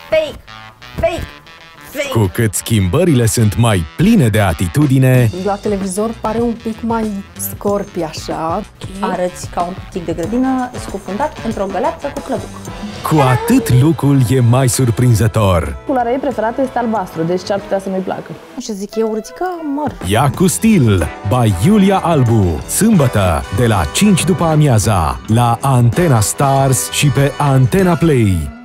Fake! Fake! Fake! Cu cât schimbările sunt mai pline de atitudine, La televizor pare un pic mai scorpi așa. Arăți ca un pitic de grădină scufundat într-o găleată cu clăbuc. cu atât lucrul e mai surprinzător. Culoarea ei preferată este albastru, deci ce ar putea să nu-i placă. Și zic eu, urțica, măr. Ea cu stil, by Iulia Albu, sâmbătă de la 5 după amiaza, la Antena Stars și pe Antena Play.